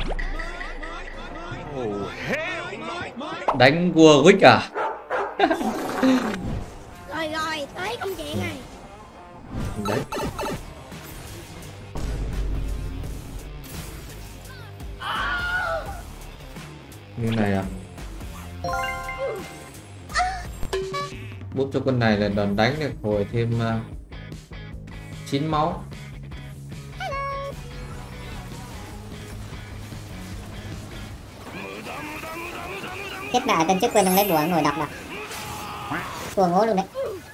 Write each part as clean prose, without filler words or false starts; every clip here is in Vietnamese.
Đánh vua Wick à? Rồi rồi, tới công chuyện này. Đấy. Như này à? Búp cho con này là đòn đánh được hồi thêm 9 máu. Chết đại tên trước quên không lấy bùa ngồi đọc đọc. Thua ngố luôn đấy.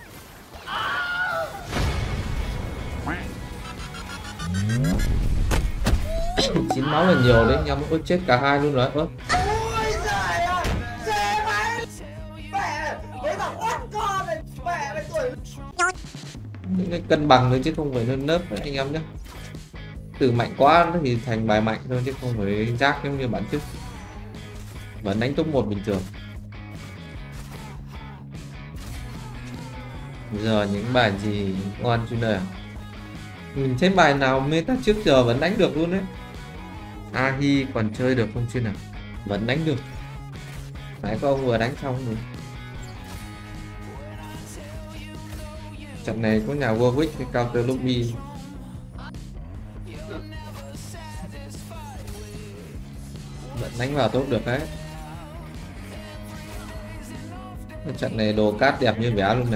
Chín máu là nhiều đấy, nhau có chết cả hai luôn rồi. Ơ. Những cái cân bằng thôi chứ không phải nớp nớp đấy anh em nhé. Từ mạnh quá nó thì thành bài mạnh thôi chứ không phải rác giống như bản trước. Vẫn đánh top 1 bình thường. Giờ những bài gì ngon chứ này à? Mình thấy bài nào meta trước giờ vẫn đánh được luôn đấy. Ahi còn chơi được không chứ nào? Vẫn đánh được. Nãy có ông vừa đánh xong rồi. Trận này có nhà Warwick cái counter lobby. Vẫn đánh vào tốt được đấy. Trận này đồ cát đẹp như vé luôn này.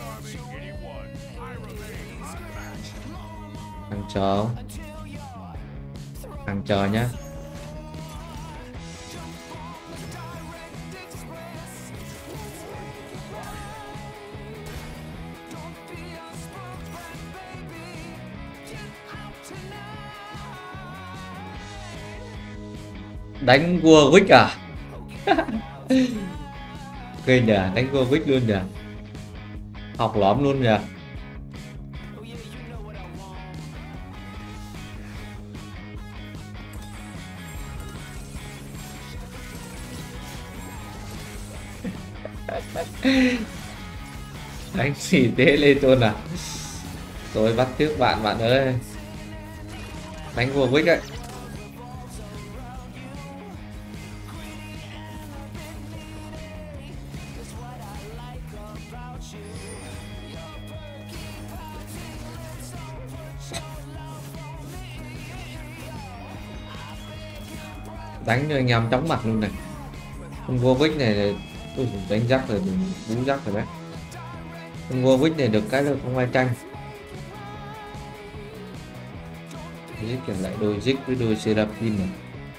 Hàng chờ nhá. Đánh vua Wick à? Ghê nhỉ, đánh vua Wick luôn nhỉ. Học lóm luôn nhỉ. Đánh xỉ thế lên tôn à? Tôi bắt trước bạn ơi. Đánh vua Wick ấy. Đánh cho anh em chóng mặt luôn này. Con vua Wick này đánh rắc rồi, bú rắc rồi đấy. Con vua Wick này được cái là không ai tranh. Giết kiểu lại đôi Zig với đôi Seraphine này.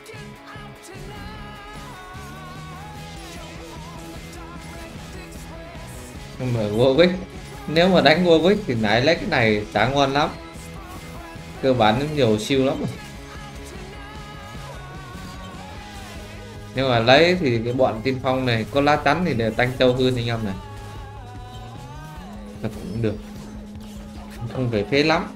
Nhưng mà Warwick, nếu mà đánh Warwick thì nãy lấy cái này chả ngon lắm. Cơ bản nó nhiều siêu lắm. Nhưng mà lấy thì cái bọn tiên phong này có lá chắn thì đều tanh trâu hơn anh em này. Nó cũng được. Không phải phế lắm.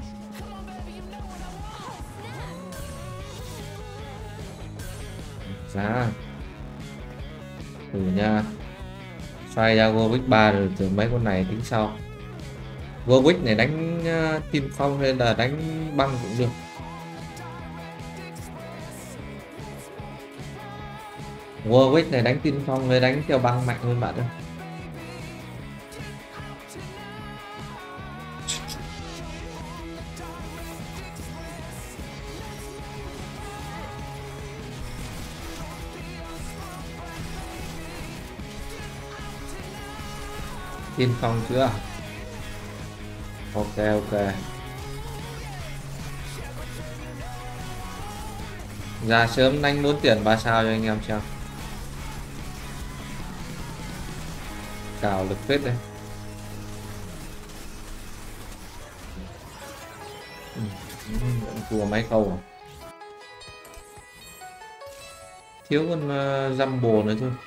Giá thử nha. Xoay ra Warwick 3 rồi từ mấy con này tính sau. Warwick này đánh tiên phong hay là đánh băng cũng được. Warwick này đánh tiên phong hay đánh theo băng mạnh hơn bạn ơi. Tiên phong chưa? Ok. Ra sớm đánh 4 tiền 3 sao cho anh em xem. Cào lực phết đây. Thua mấy câu à? Thiếu con Jumbo nữa thôi.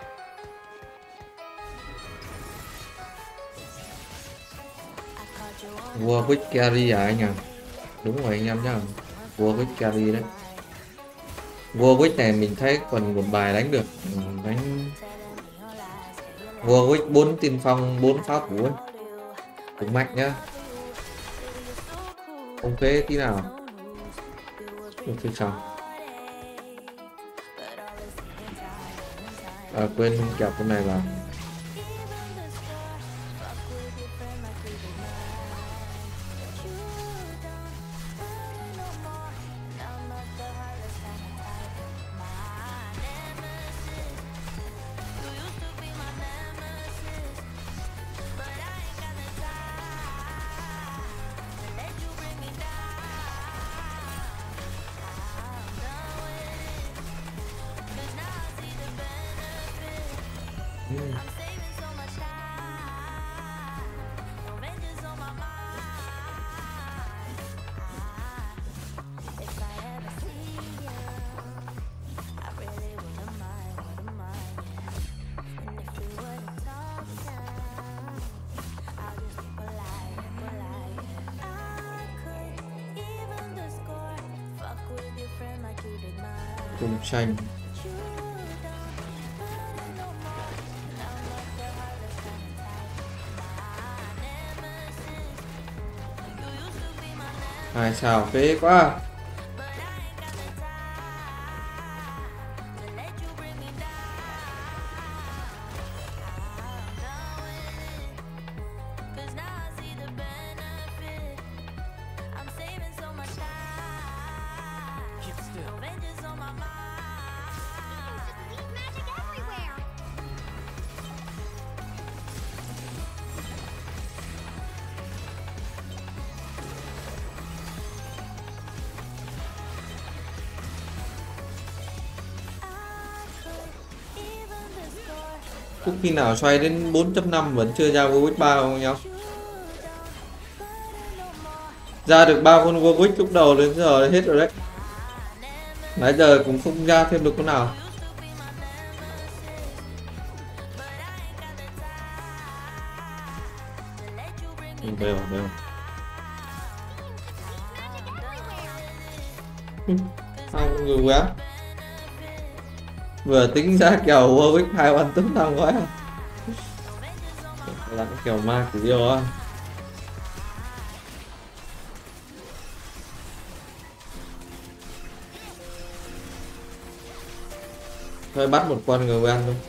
Warwick carry à anh à? Đúng rồi anh em nhá. Warwick carry đấy. Warwick này mình thấy còn một bài đánh được. Đánh Warwick 4 tiên phong 4 pháo thủ ấy. Cũng mạnh nhá. Không phế tí nào. Được chưa xong. À, quên không kẹp cái này vào. Cùng xanh. Hai sao phế quá. Có khi nào xoay đến 4.5 vẫn chưa ra Warwick 3 không nhau? Ra được 3 con Warwick lúc đầu đến giờ hết rồi đấy. Nãy giờ cũng không ra thêm được con nào. Đều. Không nhiều quá. Vừa tính ra kèo Warwick 2 hoàn tính thằng quá. Là cái kèo ma của Dio á. Thôi bắt một con người quen luôn.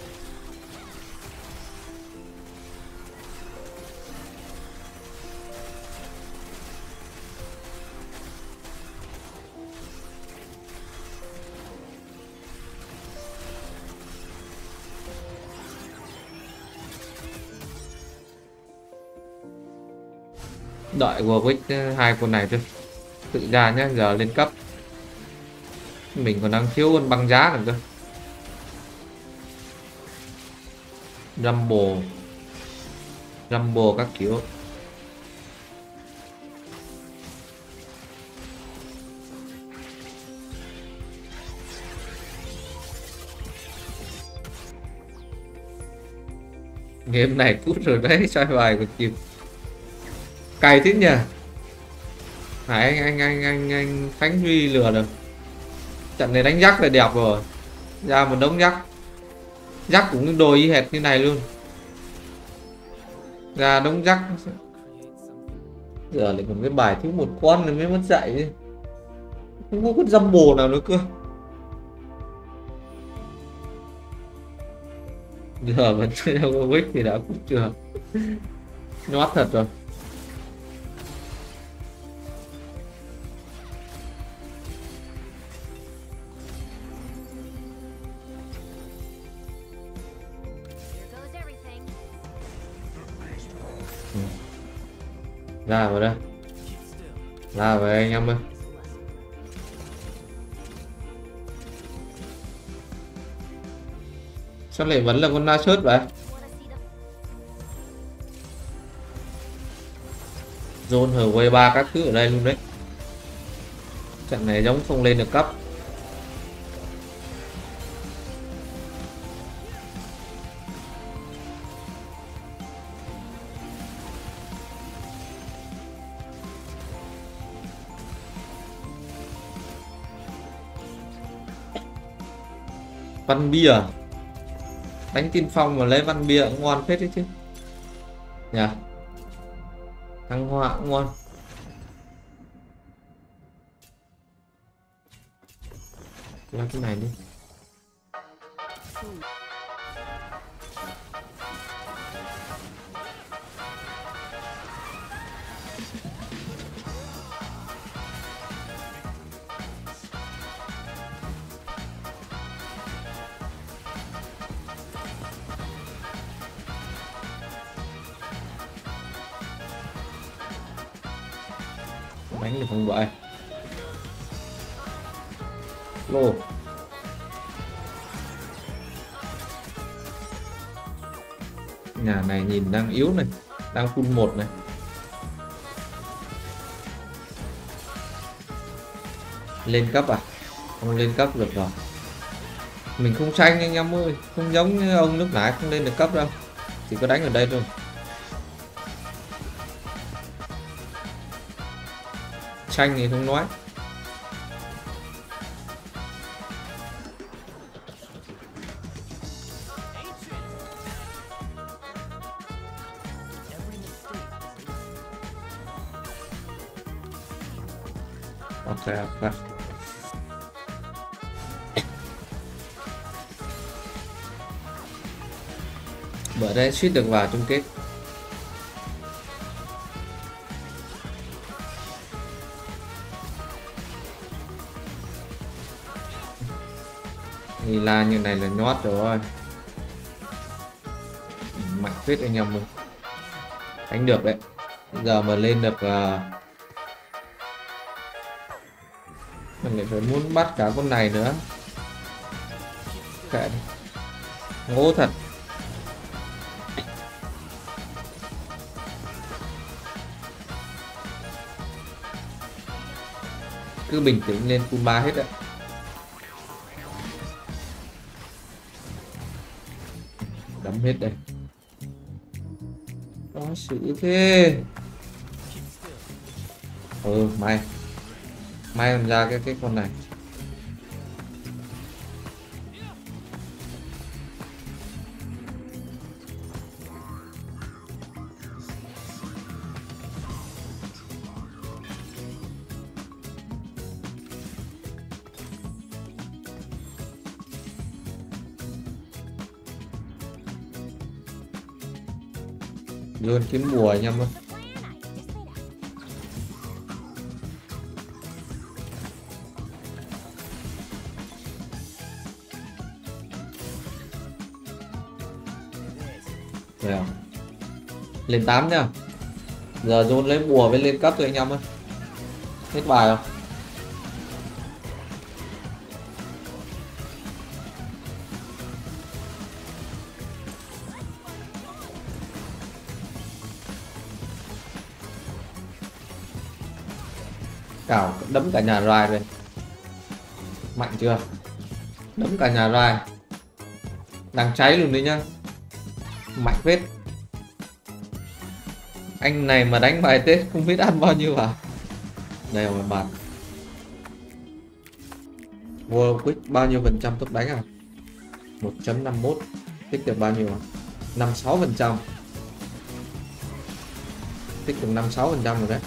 Đợi Warwick hai con này thôi. Tự ra nhé, giờ lên cấp. Mình còn đang thiếu con băng giá nữa cơ. Rumble các kiểu. Game này cút rồi đấy, xoay bài còn kịp. Cày thế nhỉ. Phải anh Khánh Huy lừa được. Trận này đánh rắc là đẹp rồi. Ra một đống rắc. Rắc cũng đồi y hệt như này luôn. Ra đống rắc. Giờ lại còn cái bài thiếu một con nữa mới mất dạy. Không có con dâm bồ nào nữa cơ. Giờ vẫn chơi Warwick thì đã cút chưa. Nhót thật rồi. Ra vào đây. Ra về anh em ơi. Sao lại vẫn là con Nashut vậy? Zone hở 3 các thứ ở đây luôn đấy. Trận này giống không lên được cấp. Văn bia đánh tiên phong mà lấy văn bia cũng ngon phết đấy chứ nhỉ. Thăng hoa cũng ngon. Làm cái này đi. đánh được không vậy? Lô. Nhà này nhìn đang yếu này, đang full 1 này. Lên cấp à? Không lên cấp được rồi. Mình không xanh anh em ơi, không giống như ông lúc nãy không lên được cấp đâu. Chỉ có đánh ở đây thôi. Xanh thì không nói. Ok. Bữa đây suýt được vào chung kết. Thì là như này là nhót rồi. Mạnh phết anh em ơi. Đánh được đấy. Bây giờ mà lên được mình lại phải muốn bắt cả con này nữa. Kệ đi. Ngố thật. Cứ bình tĩnh lên full 3 hết ạ. Đấm hết đây. Có sự thế. May làm ra cái con này. Luôn kiếm bùa anh em ơi. Rồi. Lên 8 nhá. Giờ John lấy bùa với lên cấp rồi anh em ơi. Hết bài không? Cảo đấm cả nhà rai rồi. Mạnh chưa? Đấm cả nhà rai. Đang cháy luôn đấy nhá. Mạnh phết. Anh này mà đánh bài Tết không biết ăn bao nhiêu à. Đây là bạn. World Quick bao nhiêu phần trăm tốc đánh à? 1.51. Tích được bao nhiêu à? 56%. Tích được 56% rồi đấy.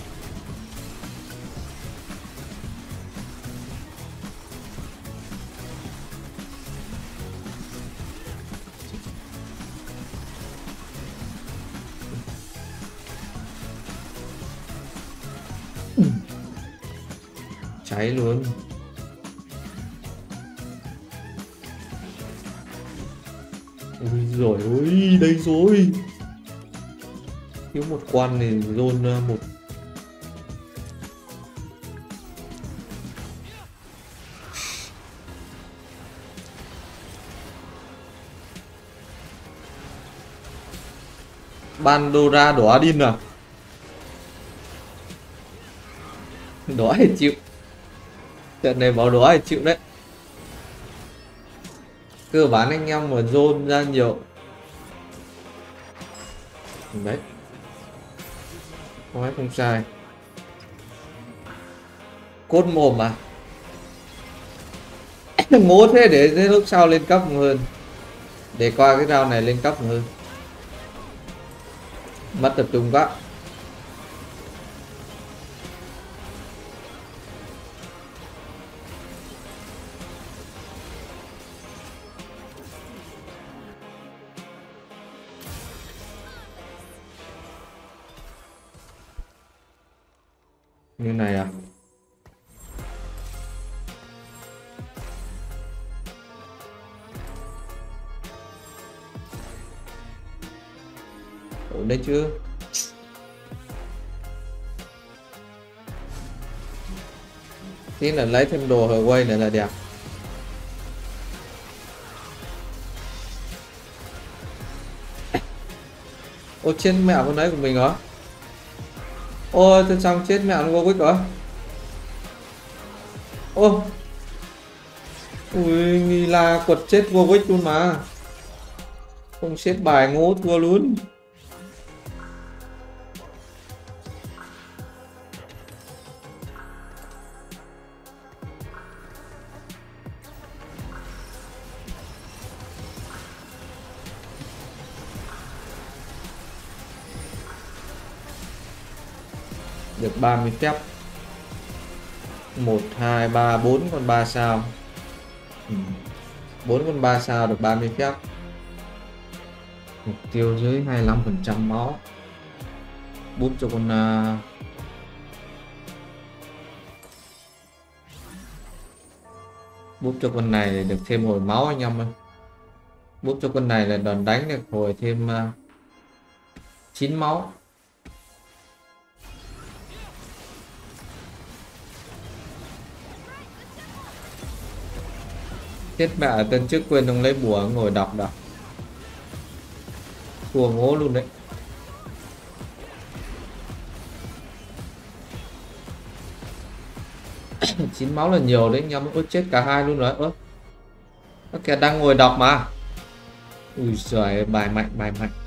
Cháy luôn. Ôi rồi ôi, đây rồi. Thiếu một quan này zone một. Pandora đỏ đi nào. Đỏ thì chịu. Trận này báo đỏ thì chịu đấy. Cơ bản anh em mà zone ra nhiều. Đấy. Nói không sai. Cốt mồm mà. Ngố thế để lúc sau lên cấp hơn. Để coi cái round này lên cấp hơn. Mất tập trung quá. Như này à? Ổn đấy chưa? Tí là lấy thêm đồ hồi quay nữa là đẹp. Ô chết mẹ con đấy của mình hả? Ôi tôi xong chết mẹ con Warwick rồi. Ô. Ui nghi là quật chết Warwick luôn mà. Không xếp bài ngố thua luôn. Được 30 phép. 1 2 3 4 con 3 sao. 4 con 3 sao được 30 phép. Mục tiêu dưới 25% máu. Bút cho con bút cho con này để được thêm hồi máu anh em ơi. Bút cho con này là đòn đánh được hồi thêm 9 máu. Chết mẹ ở tân trước quên không lấy bùa ngồi đọc đọc. Thua ngố luôn đấy. Chín máu là nhiều đấy, nhắm ớt chết cả hai luôn rồi. Ơ kìa đang ngồi đọc mà. Ui giời, bài mạnh bài mạnh.